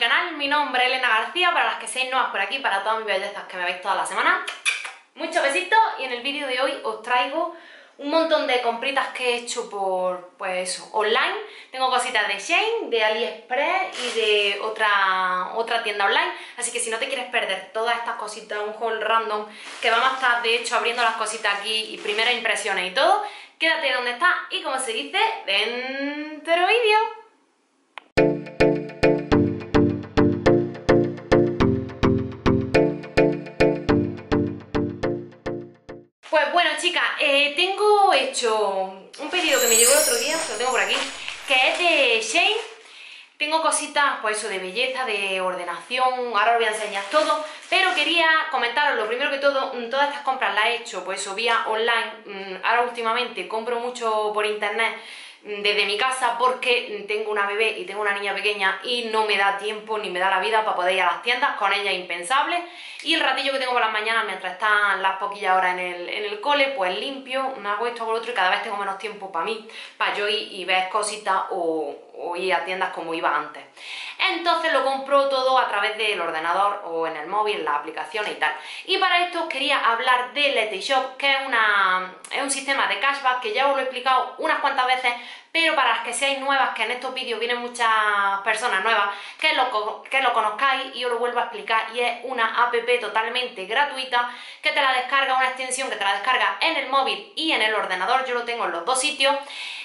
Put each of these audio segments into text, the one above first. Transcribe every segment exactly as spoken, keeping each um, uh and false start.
Canal, mi nombre es Elena García, para las que seáis nuevas por aquí, para todas mis bellezas que me veis toda la semana. Muchos besitos y en el vídeo de hoy os traigo un montón de compritas que he hecho por, pues eso, online. Tengo cositas de Shein, de AliExpress y de otra, otra tienda online. Así que si no te quieres perder todas estas cositas, un haul random, que vamos a estar de hecho abriendo las cositas aquí y primeras impresiones y todo, quédate donde estás y como se dice, dentro vídeo. Pues bueno, chicas, eh, tengo hecho un pedido que me llegó el otro día, que lo tengo por aquí, que es de Shein. Tengo cositas, pues eso, de belleza, de ordenación, ahora os voy a enseñar todo, pero quería comentaros, lo primero que todo, todas estas compras las he hecho, pues eso, vía online. Ahora últimamente compro mucho por internet desde mi casa porque tengo una bebé y tengo una niña pequeña y no me da tiempo ni me da la vida para poder ir a las tiendas, con ella impensable. Y el ratillo que tengo por las mañanas mientras están las poquillas horas en el, en el cole, pues limpio, me hago esto con lo otro y cada vez tengo menos tiempo para mí, para yo ir y ver cositas o, o ir a tiendas como iba antes. Entonces lo compro todo a través del ordenador o en el móvil, las aplicaciones y tal. Y para esto os quería hablar de Letishop, que es, una, es un sistema de cashback que ya os lo he explicado unas cuantas veces, pero para las que seáis nuevas, que en estos vídeos vienen muchas personas nuevas, que lo, que lo conozcáis y os lo vuelvo a explicar. Y es una app totalmente gratuita que te la descarga, una extensión que te la descarga en el móvil y en el ordenador. Yo lo tengo en los dos sitios.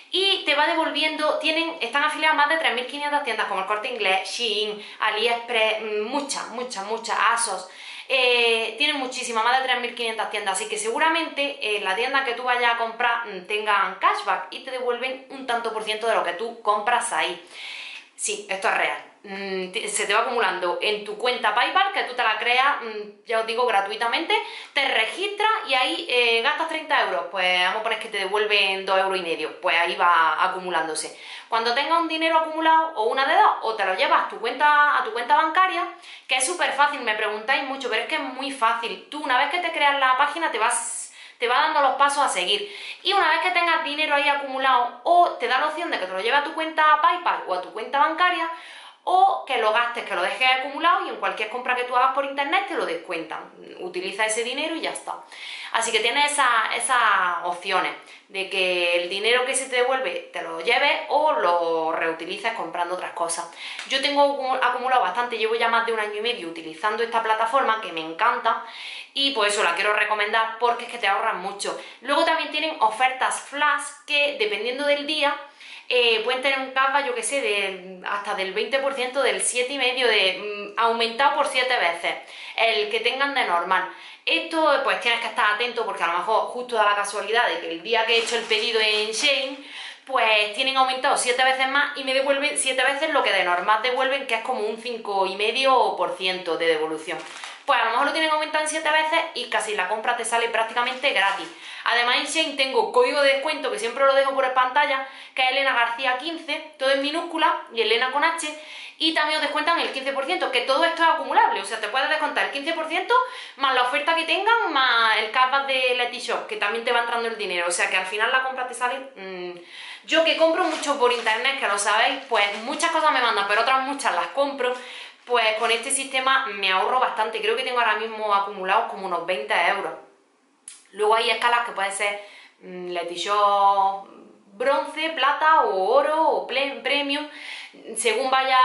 Y te va devolviendo, tienen, están afiliadas más de tres mil quinientas tiendas como el Corte Inglés, Shein, AliExpress, muchas, muchas, muchas, ASOS. Eh, tienen muchísimas, más de tres mil quinientas tiendas, así que seguramente eh, la tienda que tú vayas a comprar mmm, tengan cashback y te devuelven un tanto por ciento de lo que tú compras ahí. Sí, esto es real. Mm, se te va acumulando en tu cuenta PayPal, que tú te la creas, mm, ya os digo, gratuitamente, te registras y ahí eh, gastas treinta euros, pues vamos a poner que te devuelven dos euros y medio, pues ahí va acumulándose. Cuando tengas un dinero acumulado, o una de dos, o te lo llevas a tu cuenta, a tu cuenta bancaria, que es súper fácil, me preguntáis mucho, pero es que es muy fácil. Tú una vez que te creas la página te vas... te va dando los pasos a seguir y una vez que tengas dinero ahí acumulado, o te da la opción de que te lo lleves a tu cuenta PayPal o a tu cuenta bancaria, o que lo gastes, que lo dejes acumulado y en cualquier compra que tú hagas por internet te lo descuentan. Utiliza ese dinero y ya está. Así que tienes esas esa opciones de que el dinero que se te devuelve te lo lleves o lo reutilices comprando otras cosas. Yo tengo acumulado bastante, llevo ya más de un año y medio utilizando esta plataforma que me encanta y por eso la quiero recomendar porque es que te ahorran mucho. Luego también tienen ofertas flash que dependiendo del día Eh, pueden tener un cashback, yo que sé, de, hasta del veinte por ciento, del siete y medio, de mm, aumentado por siete veces el que tengan de normal. Esto pues tienes que estar atento porque a lo mejor justo da la casualidad de que el día que he hecho el pedido en Shein pues tienen aumentado siete veces más y me devuelven siete veces lo que de normal devuelven, que es como un cinco y medio por ciento de devolución. Pues a lo mejor lo tienen aumentado en siete veces y casi la compra te sale prácticamente gratis. Además en Shein tengo código de descuento que siempre lo dejo por pantalla, que es Elena García quince, todo en minúscula y Elena con H, y también os descuentan el quince por ciento, que todo esto es acumulable, o sea, te puedes descontar el quince por ciento más la oferta que tengan, más el cashback de Letishop, que también te va entrando el dinero, o sea que al final la compra te sale... Mmm, yo que compro mucho por internet, que lo sabéis, pues muchas cosas me mandan, pero otras muchas las compro. Pues con este sistema me ahorro bastante, creo que tengo ahora mismo acumulados como unos veinte euros. Luego hay escalas que pueden ser mmm, Letishop bronce, plata o oro o premium. Según vaya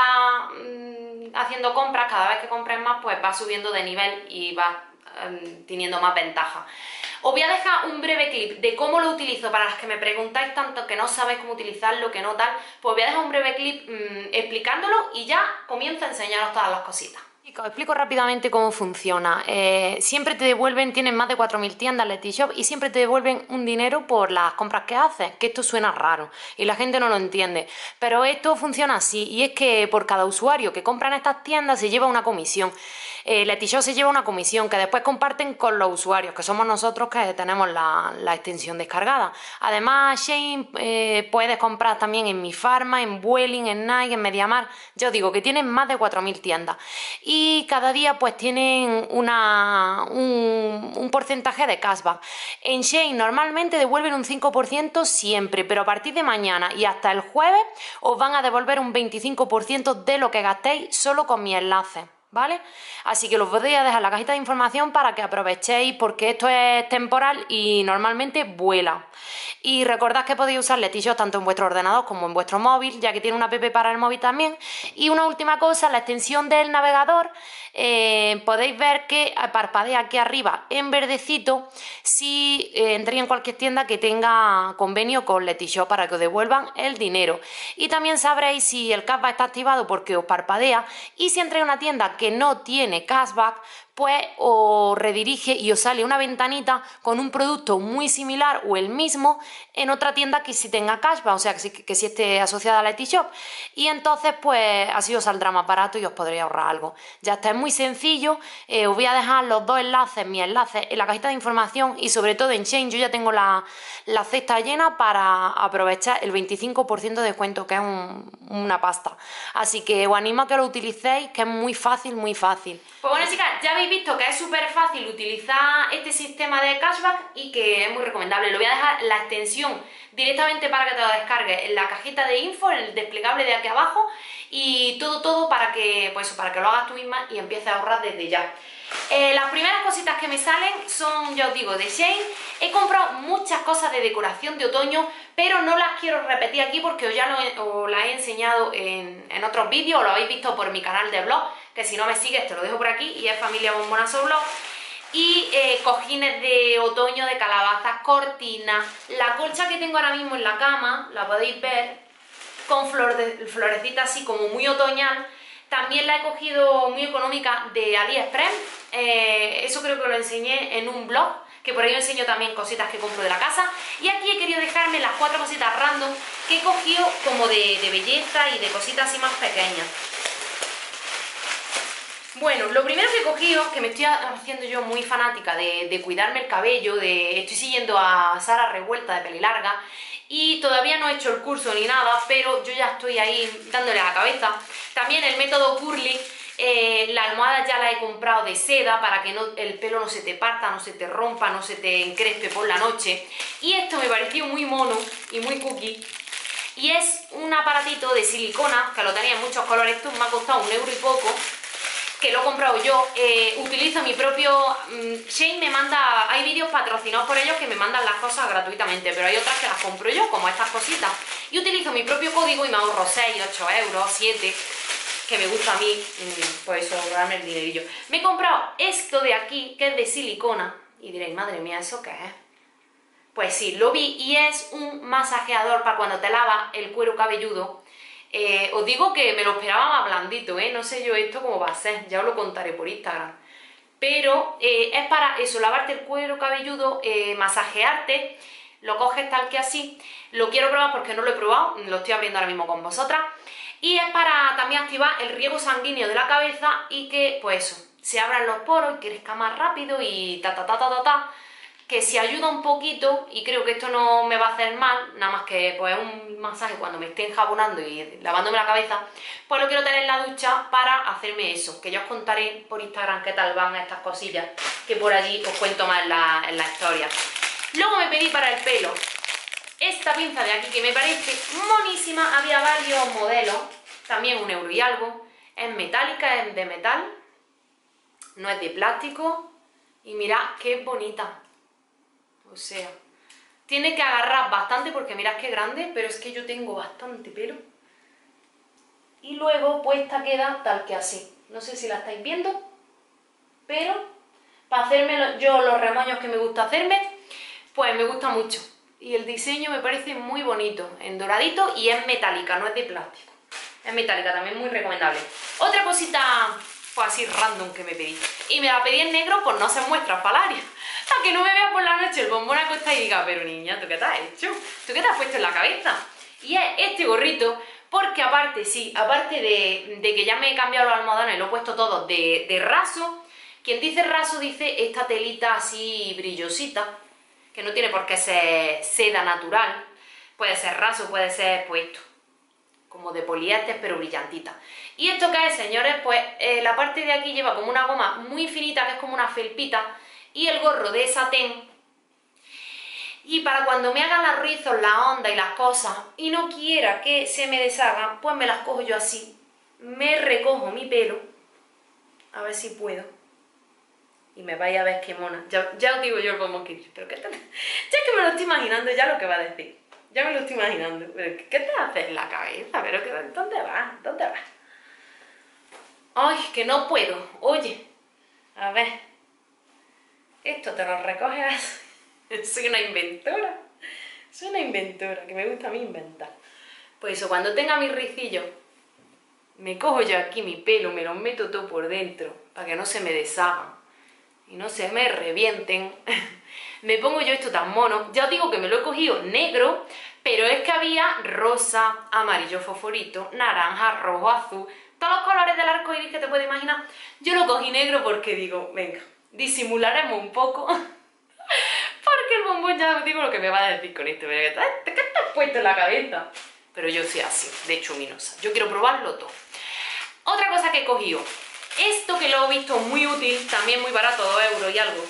mmm, haciendo compras, cada vez que compres más, pues va subiendo de nivel y va mmm, teniendo más ventaja. Os voy a dejar un breve clip de cómo lo utilizo para las que me preguntáis tanto que no sabéis cómo utilizarlo, que no tal, pues os voy a dejar un breve clip mmm, explicándolo y ya comienzo a enseñaros todas las cositas. Os explico rápidamente cómo funciona. Eh, siempre te devuelven, tienen más de cuatro mil tiendas Letishop y siempre te devuelven un dinero por las compras que haces, que esto suena raro y la gente no lo entiende, pero esto funciona así y es que por cada usuario que compra en estas tiendas se lleva una comisión. Eh, Letishop se lleva una comisión que después comparten con los usuarios, que somos nosotros que tenemos la, la extensión descargada. Además, Shein eh, puedes comprar también en Mi Farma, en Vueling, en Nike, en MediaMarkt. Ya os digo que tienen más de cuatro mil tiendas. Y y cada día pues tienen una, un, un porcentaje de cashback. En Shein normalmente devuelven un cinco por ciento siempre, pero a partir de mañana y hasta el jueves os van a devolver un veinticinco por ciento de lo que gastéis solo con mi enlace, ¿vale? Así que los voy a dejar en la cajita de información para que aprovechéis, porque esto es temporal y normalmente vuela. Y recordad que podéis usar Letishop tanto en vuestro ordenador como en vuestro móvil, ya que tiene una app para el móvil también. Y una última cosa, la extensión del navegador, eh, podéis ver que parpadea aquí arriba en verdecito si eh, entréis en cualquier tienda que tenga convenio con Letishop para que os devuelvan el dinero. Y también sabréis si el cashback está activado porque os parpadea, y si entráis en una tienda que no tiene cashback, pues os redirige y os sale una ventanita con un producto muy similar o el mismo en otra tienda que sí tenga cashback, o sea que sí, que sí esté asociada a Letishop, y entonces pues así os saldrá más barato y os podréis ahorrar algo. Ya está, es muy sencillo. Eh, os voy a dejar los dos enlaces, mis enlaces, en la cajita de información, y sobre todo en Shein yo ya tengo la, la cesta llena para aprovechar el veinticinco por ciento de descuento, que es un, una pasta. Así que os animo a que lo utilicéis, que es muy fácil, muy fácil. Pues bueno, chicas, ya habéis visto que es súper fácil utilizar este sistema de cashback y que es muy recomendable. Lo voy a dejar la extensión directamente para que te lo descargues en la cajita de info, en el desplegable de aquí abajo, y todo, todo para que, pues eso, para que lo hagas tú misma y empieces a ahorrar desde ya. Eh, las primeras cositas que me salen son, ya os digo, de Shein. He comprado muchas cosas de decoración de otoño, pero no las quiero repetir aquí porque os ya lo he, os las he enseñado en, en otros vídeos, o lo habéis visto por mi canal de blog, que si no me sigues te lo dejo por aquí, y es Familia Bombonazo Blog. Y eh, cojines de otoño, de calabazas, cortinas, la colcha que tengo ahora mismo en la cama, la podéis ver, con flor de, florecita así como muy otoñal. También la he cogido muy económica de AliExpress, eh, eso creo que lo enseñé en un blog, que por ahí os enseño también cositas que compro de la casa. Y aquí he querido dejarme las cuatro cositas random que he cogido como de, de belleza y de cositas así más pequeñas. Bueno, lo primero que he cogido, que me estoy haciendo yo muy fanática de, de cuidarme el cabello, de, estoy siguiendo a Sara Revuelta de Pelilarga, y todavía no he hecho el curso ni nada, pero yo ya estoy ahí dándole a la cabeza. También el método curly, eh, la almohada ya la he comprado de seda para que no, el pelo no se te parta, no se te rompa, no se te encrespe por la noche. Y esto me pareció muy mono y muy cookie. Y es un aparatito de silicona, que lo tenía en muchos colores, esto me ha costado un euro y poco, que lo he comprado yo. Eh, utilizo mi propio... Mmm, Shein me manda... Hay vídeos patrocinados por ellos que me mandan las cosas gratuitamente, pero hay otras que las compro yo, como estas cositas. Y utilizo mi propio código y me ahorro seis, ocho euros, siete, que me gusta a mí, mmm, pues eso, ahorrarme el dinerillo. Me he comprado esto de aquí, que es de silicona, y diréis, madre mía, ¿eso qué es? Pues sí, lo vi, y es un masajeador para cuando te lavas el cuero cabelludo. Eh, os digo que me lo esperaba más blandito, ¿eh? No sé yo esto cómo va a ser, ya os lo contaré por Instagram. Pero eh, es para eso, lavarte el cuero cabelludo, eh, masajearte, lo coges tal que así. Lo quiero probar porque no lo he probado, lo estoy abriendo ahora mismo con vosotras. Y es para también activar el riego sanguíneo de la cabeza y que, pues eso, se abran los poros y crezca más rápido y ta ta ta ta ta ta. Que si ayuda un poquito, y creo que esto no me va a hacer mal, nada más que pues un masaje cuando me esté enjabonando y lavándome la cabeza, pues lo quiero tener en la ducha para hacerme eso, que ya os contaré por Instagram qué tal van estas cosillas, que por allí os cuento más en la, en la historia. Luego me pedí para el pelo esta pinza de aquí, que me parece monísima, había varios modelos, también un euro y algo, es metálica, es de metal, no es de plástico, y mirad qué bonita. O sea, tiene que agarrar bastante porque mirad qué grande, pero es que yo tengo bastante pelo. Y luego puesta queda tal que así. No sé si la estáis viendo, pero para hacerme yo los remoños que me gusta hacerme, pues me gusta mucho. Y el diseño me parece muy bonito, en doradito, y es metálica, no es de plástico. Es metálica, también muy recomendable. Otra cosita, pues así random que me pedí. Y me la pedí en negro por no hacer muestras palarias. Para que no me veas por la noche el bombón acostado y diga, pero niña, ¿tú qué te has hecho? ¿Tú qué te has puesto en la cabeza? Y es este gorrito, porque aparte, sí, aparte de, de que ya me he cambiado los almohadones y lo he puesto todo de, de raso, quien dice raso dice esta telita así brillosita, que no tiene por qué ser seda natural, puede ser raso, puede ser puesto, como de poliéster pero brillantita. Y esto que es, señores, pues eh, la parte de aquí lleva como una goma muy finita, que es como una felpita, y el gorro de satén. Y para cuando me hagan los rizos, la onda y las cosas, y no quiera que se me deshagan, pues me las cojo yo así. Me recojo mi pelo, a ver si puedo. Y me vais a ver qué mona. Ya, ya os digo yo el bombón que pero qué tal. Ya es que me lo estoy imaginando ya lo que va a decir. Ya me lo estoy imaginando. Pero ¿qué te haces en la cabeza? Pero que, ¿dónde vas? ¿Dónde vas? Ay, que no puedo. Oye, a ver. Esto te lo recoges. Soy una inventora. Soy una inventora, que me gusta a mí inventar. Pues eso, cuando tenga mis ricillos, me cojo yo aquí mi pelo, me lo meto todo por dentro, para que no se me deshagan y no se me revienten. Me pongo yo esto tan mono. Ya os digo que me lo he cogido negro, pero es que había rosa, amarillo fosforito, naranja, rojo, azul, todos los colores del arco iris que te puedes imaginar. Yo lo cogí negro porque digo, venga, disimularemos un poco. Porque el bombón ya os digo lo que me va a decir con esto. ¿Qué te has puesto en la cabeza? Pero yo soy así, de chuminosa. Yo quiero probarlo todo. Otra cosa que he cogido. Esto que lo he visto muy útil, también muy barato, dos euros y algo.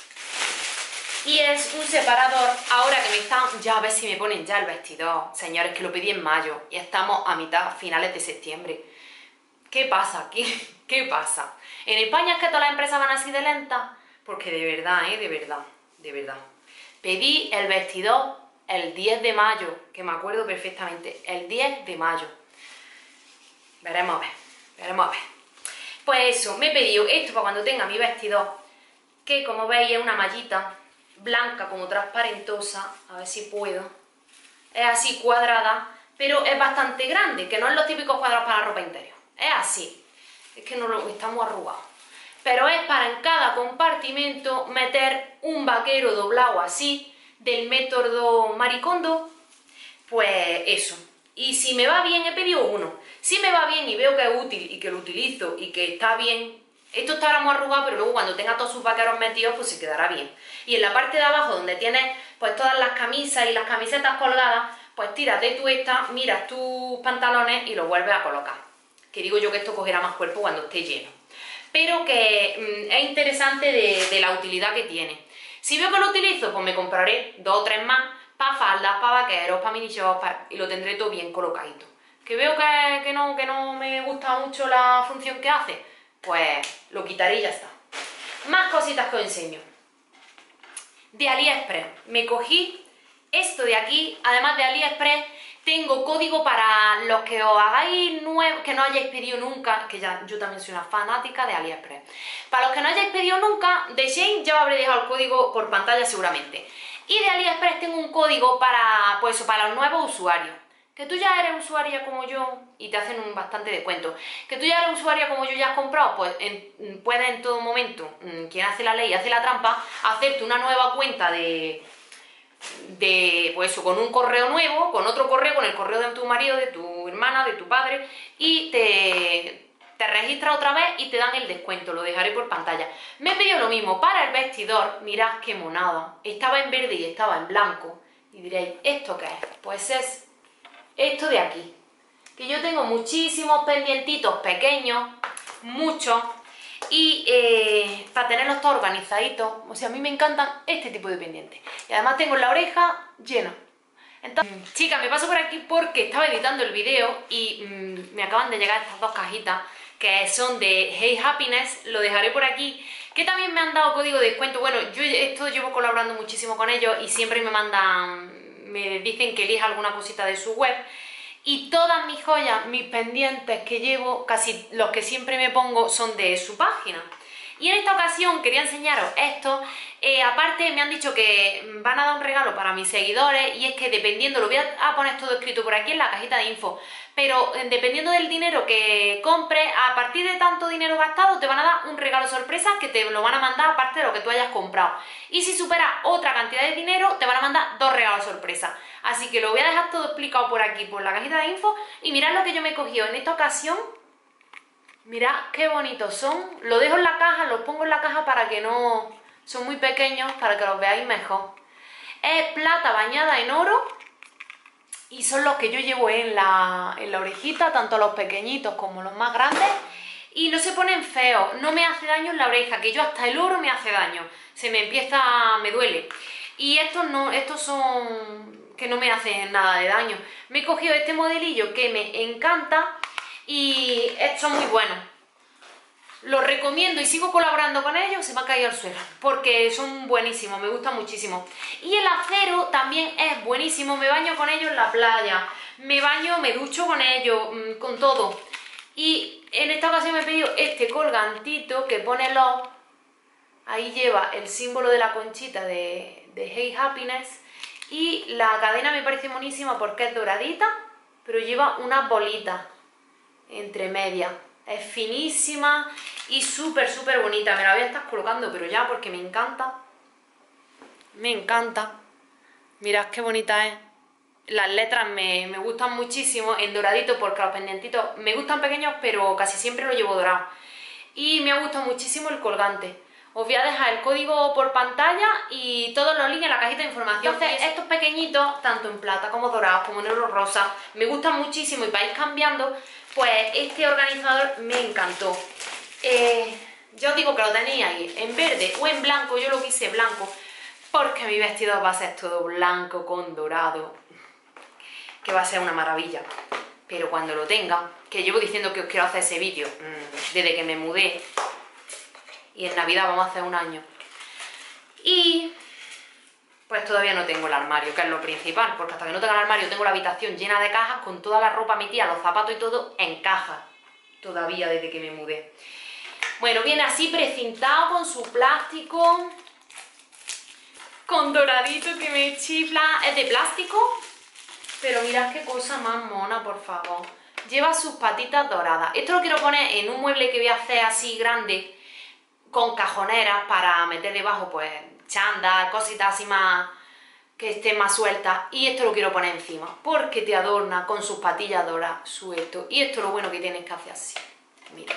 Y es un separador, ahora que me están, ya a ver si me ponen ya el vestidor. Señores, que lo pedí en mayo y estamos a mitad, finales de septiembre. ¿Qué pasa aquí? ¿Qué pasa? En España es que todas las empresas van así de lentas, porque de verdad, ¿eh? De verdad, de verdad. Pedí el vestidor el diez de mayo, que me acuerdo perfectamente, el diez de mayo. Veremos a ver, veremos a ver. Pues eso, me he pedido esto para cuando tenga mi vestidor, que como veis es una mallita blanca como transparentosa, a ver si puedo. Es así cuadrada, pero es bastante grande, que no es los típicos cuadrados para la ropa interior. Es así, es que no lo estamos arrugados. Pero es para en cada compartimento meter un vaquero doblado así, del método Maricondo, pues eso. Y si me va bien, he pedido uno. Si me va bien y veo que es útil y que lo utilizo y que está bien, esto estará muy arrugado, pero luego cuando tenga todos sus vaqueros metidos, pues se quedará bien. Y en la parte de abajo, donde tienes pues todas las camisas y las camisetas colgadas, pues tiras de tu esta, miras tus pantalones y los vuelves a colocar. Que digo yo que esto cogerá más cuerpo cuando esté lleno. Pero que mmm, es interesante de, de la utilidad que tiene. Si veo que lo utilizo, pues me compraré dos o tres más para faldas, para vaqueros, para mini shorts, para... y lo tendré todo bien colocadito. Que veo que, que, no, que no me gusta mucho la función que hace, pues lo quitaré y ya está. Más cositas que os enseño. De AliExpress me cogí esto de aquí. Además de AliExpress tengo código para los que os hagáis nuevo, que no hayáis pedido nunca, que ya yo también soy una fanática de AliExpress. Para los que no hayáis pedido nunca, de Shein ya os habré dejado el código por pantalla seguramente. Y de AliExpress tengo un código para, pues, para los nuevos usuarios. Que tú ya eres usuaria como yo y te hacen un bastante descuento. Que tú ya eres usuaria como yo y ya has comprado, pues en, puedes en todo momento, quien hace la ley hace la trampa, hacerte una nueva cuenta de, de pues eso, con un correo nuevo, con otro correo, con el correo de tu marido, de tu hermana, de tu padre, y te, te registras otra vez y te dan el descuento. Lo dejaré por pantalla. Me he pedido lo mismo para el vestidor. Mirad qué monada. Estaba en verde y estaba en blanco. Y diréis, ¿esto qué es? Pues es esto de aquí, que yo tengo muchísimos pendientitos pequeños, muchos, y eh, para tenerlos todos organizaditos. O sea, a mí me encantan este tipo de pendientes. Y además tengo la oreja llena. Entonces, chicas, me paso por aquí porque estaba editando el vídeo y mmm, me acaban de llegar estas dos cajitas que son de Hey Happiness. Lo dejaré por aquí, que también me han dado código de descuento. Bueno, yo esto llevo colaborando muchísimo con ellos y siempre me mandan, me dicen que elija alguna cosita de su web. Y todas mis joyas, mis pendientes que llevo, casi los que siempre me pongo, son de su página. Y en esta ocasión quería enseñaros esto. Eh, aparte me han dicho que van a dar un regalo para mis seguidores, y es que dependiendo, lo voy a poner todo escrito por aquí en la cajita de info, pero dependiendo del dinero que compres, a partir de tanto dinero gastado te van a dar un regalo sorpresa que te lo van a mandar aparte de lo que tú hayas comprado. Y si supera otra cantidad de dinero te van a mandar dos regalos sorpresa. Así que lo voy a dejar todo explicado por aquí, por la cajita de info, y mirad lo que yo me he cogido en esta ocasión. Mirad qué bonitos son. Lo dejo en la caja, los pongo en la caja para que no... Son muy pequeños, para que los veáis mejor. Es plata bañada en oro y son los que yo llevo en la, en la orejita, tanto los pequeñitos como los más grandes, y no se ponen feos, no me hace daño en la oreja, que yo hasta el oro me hace daño, se me empieza, me duele. Y estos no, estos son que no me hacen nada de daño. Me he cogido este modelillo que me encanta y estos son muy buenos. Los recomiendo y sigo colaborando con ellos. Se me ha caído al suelo porque son buenísimos, me gustan muchísimo. Y el acero también es buenísimo, me baño con ellos en la playa, me baño, me ducho con ellos, con todo. Y en esta ocasión me he pedido este colgantito que pone Love. Ahí lleva el símbolo de la conchita de, de Hey Happiness. Y la cadena me parece monísima porque es doradita, pero lleva unas bolitas entre medias. Es finísima y súper, súper bonita. Me la voy a estar colocando, pero ya porque me encanta. Me encanta. Mirad qué bonita es. Las letras me, me gustan muchísimo en doradito porque los pendientitos me gustan pequeños, pero casi siempre lo llevo dorado. Y me ha gustado muchísimo el colgante. Os voy a dejar el código por pantalla y todos los links en la cajita de información. Entonces, estos pequeñitos, tanto en plata como dorados, como negro rosa, me gustan muchísimo y para ir cambiando, pues este organizador me encantó. Eh, yo os digo que lo tenéis ahí, en verde o en blanco, yo lo quise blanco, porque mi vestido va a ser todo blanco con dorado, que va a ser una maravilla. Pero cuando lo tenga, que llevo diciendo que os quiero hacer ese vídeo mmm, desde que me mudé, y en Navidad vamos a hacer un año. Y pues todavía no tengo el armario, que es lo principal, porque hasta que no tenga el armario tengo la habitación llena de cajas con toda la ropa metida, los zapatos y todo en cajas. Todavía desde que me mudé. Bueno, viene así precintado con su plástico, con doradito que me chifla. Es de plástico, pero mirad qué cosa más mona, por favor. Lleva sus patitas doradas. Esto lo quiero poner en un mueble que voy a hacer así grande, con cajoneras para meter debajo pues chándal, cositas así más que estén más sueltas, y esto lo quiero poner encima porque te adorna con sus patillas doradas, su esto. Y esto es lo bueno que tienes que hacer así, mira,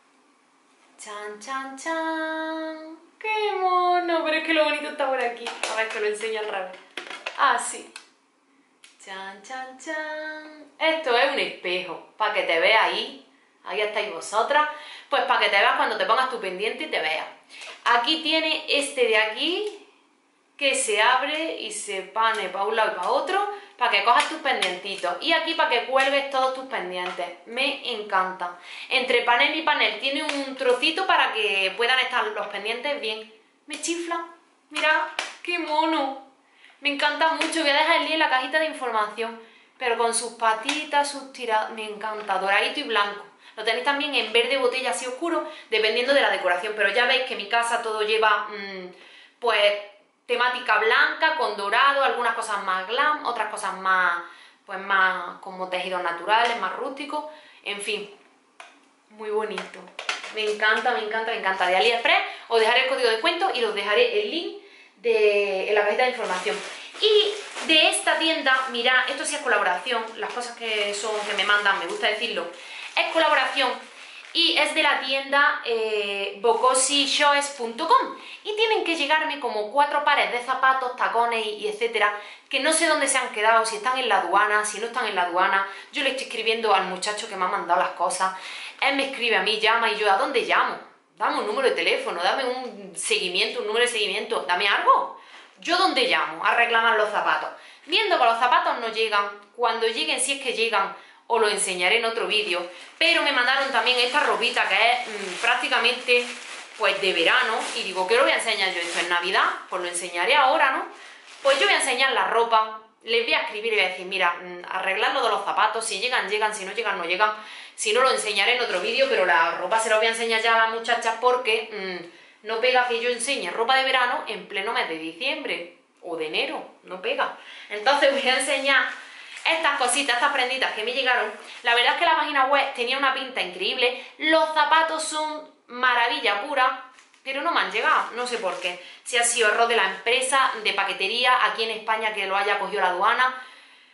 chan chan chan, qué mono, pero es que lo bonito está por aquí, a ver que lo enseño al revés, así, chan chan chan. Esto es un espejo para que te veas ahí. Ahí estáis vosotras, pues para que te veas cuando te pongas tu pendiente y te veas. Aquí tiene este de aquí, que se abre y se pane para un lado y para otro, para que cojas tus pendientitos. Y aquí para que cuelgues todos tus pendientes. Me encanta. Entre panel y panel tiene un trocito para que puedan estar los pendientes bien. Me chifla. Mirad, qué mono. Me encanta mucho. Voy a dejar el link en la cajita de información. Pero con sus patitas, sus tiradas, me encanta. Doradito y blanco. Lo tenéis también en verde botella así oscuro, dependiendo de la decoración. Pero ya veis que mi casa todo lleva, mmm, pues, temática blanca, con dorado, algunas cosas más glam, otras cosas más, pues, más como tejidos naturales, más rústicos. En fin, muy bonito. Me encanta, me encanta, me encanta. De AliExpress os dejaré el código de descuento y os dejaré el link de, en la cajita de información. Y de esta tienda, mirad, esto sí es colaboración, las cosas que son que me mandan, me gusta decirlo, es colaboración y es de la tienda eh, bocosi shoes punto com y tienen que llegarme como cuatro pares de zapatos, tacones y, y etcétera, que no sé dónde se han quedado, si están en la aduana, si no están en la aduana. Yo le estoy escribiendo al muchacho que me ha mandado las cosas, él me escribe a mí, llama, y yo, ¿a dónde llamo? Dame un número de teléfono, dame un seguimiento, un número de seguimiento, dame algo. ¿Yo dónde llamo a reclamar los zapatos? Viendo que los zapatos no llegan, cuando lleguen, si es que llegan, os lo enseñaré en otro vídeo. Pero me mandaron también esta ropita que es mmm, prácticamente pues de verano. Y digo, ¿qué lo voy a enseñar yo? Esto es Navidad, pues lo enseñaré ahora, ¿no? Pues yo voy a enseñar la ropa, les voy a escribir y voy a decir, mira, mmm, arreglad lo de los zapatos, si llegan, llegan, si no llegan, no llegan. Si no, lo enseñaré en otro vídeo, pero la ropa se la voy a enseñar ya a las muchachas porque mmm, no pega que yo enseñe ropa de verano en pleno mes de diciembre o de enero, no pega. Entonces voy a enseñar estas cositas, estas prenditas que me llegaron. La verdad es que la página web tenía una pinta increíble, los zapatos son maravilla pura, pero no me han llegado, no sé por qué. Si ha sido error de la empresa de paquetería aquí en España que lo haya cogido la aduana.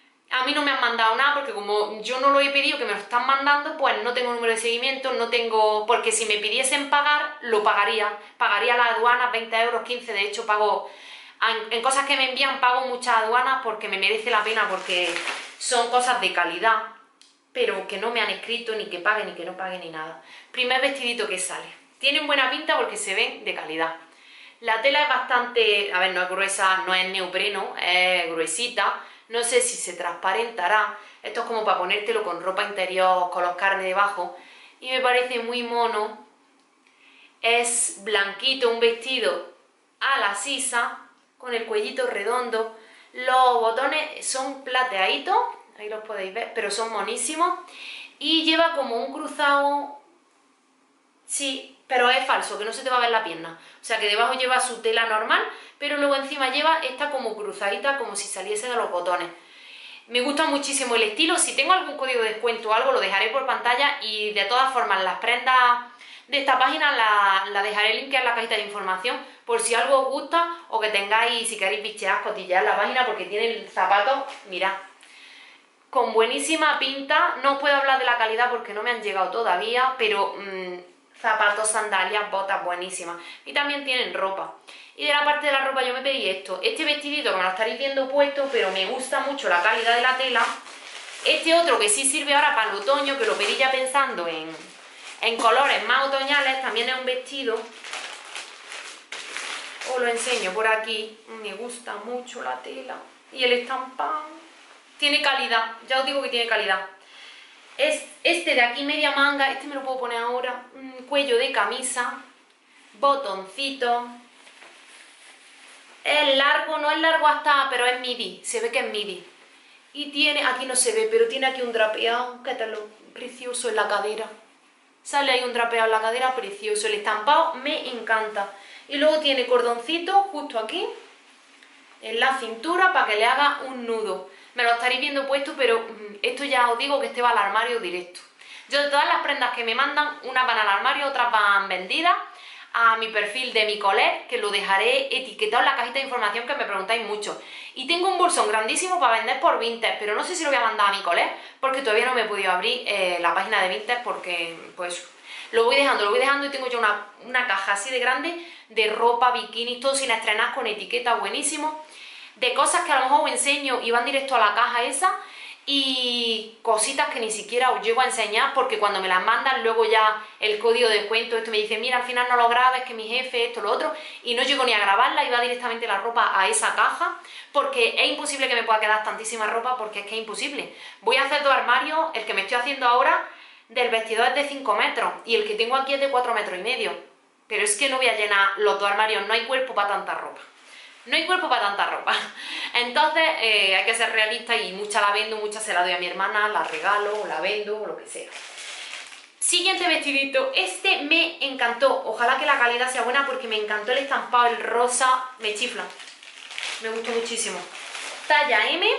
A mí no me han mandado nada porque como yo no lo he pedido, que me lo están mandando, pues no tengo número de seguimiento, no tengo... Porque si me pidiesen pagar, lo pagaría. Pagaría la aduana veinte euros, quince, de hecho pago... En, en cosas que me envían pago muchas aduanas porque me merece la pena, porque son cosas de calidad, pero que no me han escrito ni que pague, ni que no pague, ni nada. Primer vestidito que sale. Tienen buena pinta porque se ven de calidad. La tela es bastante, a ver, no es gruesa, no es neopreno, es gruesita. No sé si se transparentará. Esto es como para ponértelo con ropa interior, con los carnes debajo. Y me parece muy mono. Es blanquito, un vestido a la sisa, con el cuellito redondo. Los botones son plateaditos, ahí los podéis ver, pero son monísimos. Y lleva como un cruzado, sí, pero es falso, que no se te va a ver la pierna. O sea que debajo lleva su tela normal, pero luego encima lleva esta como cruzadita, como si saliese de los botones. Me gusta muchísimo el estilo. Si tengo algún código de descuento o algo, lo dejaré por pantalla. Y de todas formas, las prendas de esta página la, la dejaré linkear en la cajita de información, por si algo os gusta o que tengáis, si queréis bichear, cotillear la página, porque tienen zapatos, mirad, con buenísima pinta. No os puedo hablar de la calidad porque no me han llegado todavía, pero mmm, zapatos, sandalias, botas buenísimas. Y también tienen ropa. Y de la parte de la ropa yo me pedí esto, este vestidito que me lo estaréis viendo puesto, pero me gusta mucho la calidad de la tela. Este otro que sí sirve ahora para el otoño, que lo pedí ya pensando en, en colores más otoñales, también es un vestido. Os lo enseño por aquí, me gusta mucho la tela. Y el estampado tiene calidad, ya os digo que tiene calidad. Es este de aquí media manga, este me lo puedo poner ahora, un cuello de camisa, botoncito. Es largo, no es largo hasta, pero es midi, se ve que es midi. Y tiene, aquí no se ve, pero tiene aquí un drapeado, qué tal, precioso en la cadera. Sale ahí un drapeado en la cadera, precioso. El estampado me encanta. Y luego tiene cordoncito justo aquí, en la cintura, para que le haga un nudo. Me lo estaréis viendo puesto, pero esto ya os digo que este va al armario directo. Yo de todas las prendas que me mandan, unas van al armario, otras van vendidas a mi perfil de mi coler, que lo dejaré etiquetado en la cajita de información, que me preguntáis mucho. Y tengo un bolsón grandísimo para vender por Vinted, pero no sé si lo voy a mandar a mi coler, porque todavía no me he podido abrir eh, la página de Vinted, porque pues lo voy dejando, lo voy dejando y tengo yo una, una caja así de grande de ropa, bikinis, todo sin estrenar, con etiqueta, buenísimo. De cosas que a lo mejor os enseño y van directo a la caja esa, y cositas que ni siquiera os llego a enseñar, porque cuando me las mandan luego ya el código de descuento, esto me dice, mira, al final no lo grabes, que mi jefe, esto, lo otro, y no llego ni a grabarla y va directamente la ropa a esa caja, porque es imposible que me pueda quedar tantísima ropa, porque es que es imposible. Voy a hacer dos armarios, el que me estoy haciendo ahora del vestidor es de cinco metros y el que tengo aquí es de cuatro metros y medio, pero es que no voy a llenar los dos armarios, no hay cuerpo para tanta ropa. No hay cuerpo para tanta ropa. Entonces eh, hay que ser realista, y mucha la vendo, mucha se la doy a mi hermana, la regalo, o la vendo, o lo que sea. Siguiente vestidito. Este me encantó. Ojalá que la calidad sea buena, porque me encantó el estampado, el rosa. Me chifla. Me gustó muchísimo. Talla M.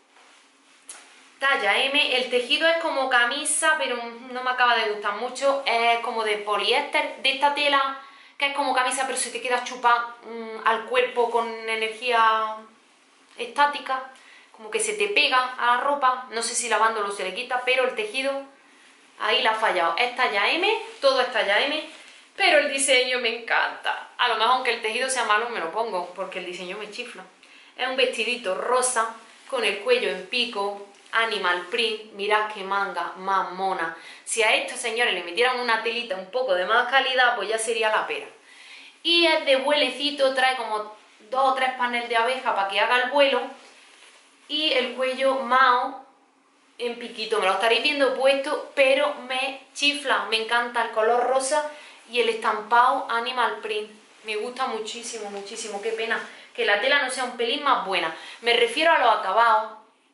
Talla M. El tejido es como camisa, pero no me acaba de gustar mucho. Es como de poliéster, de esta tela que es como camisa, pero se te queda chupado mmm, al cuerpo con energía estática, como que se te pega a la ropa. No sé si lavándolo se le quita, pero el tejido ahí la ha fallado. Es talla M, todo es talla M, pero el diseño me encanta. A lo mejor aunque el tejido sea malo me lo pongo, porque el diseño me chifla. Es un vestidito rosa, con el cuello en pico, animal print. Mirad qué manga más mona. Si a estos señores le metieran una telita un poco de más calidad, pues ya sería la pera. Y es de vuelecito, trae como dos o tres paneles de abeja para que haga el vuelo. Y el cuello mao en piquito. Me lo estaréis viendo puesto, pero me chifla. Me encanta el color rosa y el estampado animal print. Me gusta muchísimo, muchísimo. Qué pena que la tela no sea un pelín más buena. Me refiero a los acabados.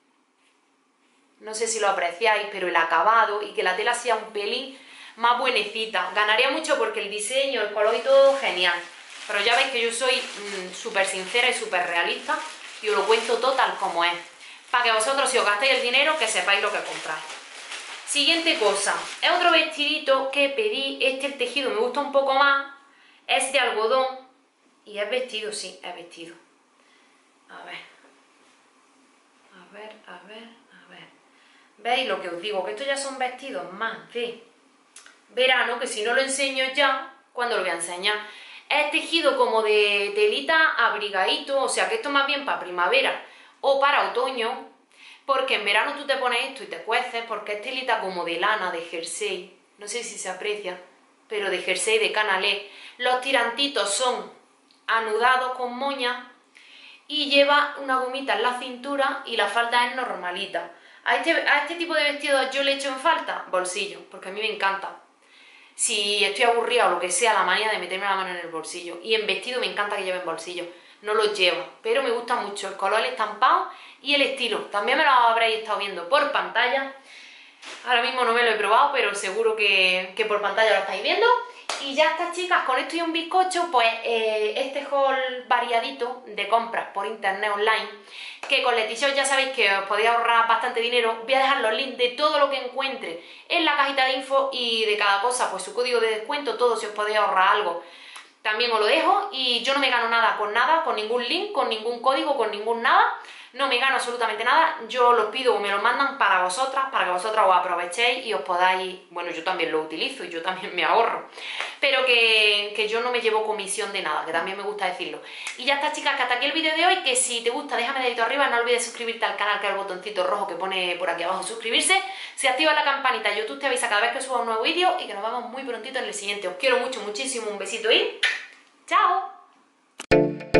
No sé si lo apreciáis, pero el acabado, y que la tela sea un pelín más buenecita. Ganaría mucho porque el diseño, el color y todo, genial. Pero ya veis que yo soy mmm, súper sincera y súper realista, y os lo cuento todo tal como es. Para que vosotros, si os gastáis el dinero, que sepáis lo que compráis. Siguiente cosa. Es otro vestidito que pedí. Este, el tejido me gusta un poco más. Es de algodón. Y es vestido, sí, es vestido. A ver. A ver, a ver, a ver. ¿Veis lo que os digo? Que estos ya son vestidos más de verano, que si no lo enseño ya, ¿cuándo lo voy a enseñar? Es tejido como de telita abrigadito, o sea que esto más bien para primavera o para otoño, porque en verano tú te pones esto y te cueces, porque es telita como de lana, de jersey, no sé si se aprecia, pero de jersey de canalé. Los tirantitos son anudados con moña y lleva una gomita en la cintura y la falda es normalita. A este, a este tipo de vestidos yo le echo en falta bolsillo, porque a mí me encanta. Si estoy aburrida o lo que sea, la manía de meterme la mano en el bolsillo. Y en vestido me encanta que lleven bolsillo. No los llevo, pero me gusta mucho el color, el estampado y el estilo. También me lo habréis estado viendo por pantalla. Ahora mismo no me lo he probado, pero seguro que, que por pantalla lo estáis viendo. Y ya está, chicas, con esto y un bizcocho, pues eh, este haul variadito de compras por internet online, que con Leticia ya sabéis que os podéis ahorrar bastante dinero. Voy a dejar los links de todo lo que encuentre en la cajita de info y de cada cosa, pues su código de descuento, todo, si os podéis ahorrar algo. También os lo dejo y yo no me gano nada con nada, con ningún link, con ningún código, con ningún nada. No me gano absolutamente nada, yo los pido o me los mandan para vosotras, para que vosotras os aprovechéis y os podáis... Bueno, yo también lo utilizo y yo también me ahorro, pero que, que yo no me llevo comisión de nada, que también me gusta decirlo. Y ya está, chicas, que hasta aquí el vídeo de hoy, que si te gusta déjame dedito arriba, no olvides suscribirte al canal, que es el botoncito rojo que pone por aquí abajo suscribirse. Si activas la campanita, YouTube te avisa cada vez que suba un nuevo vídeo y que nos vemos muy prontito en el siguiente. Os quiero mucho, muchísimo, un besito y... ¡chao!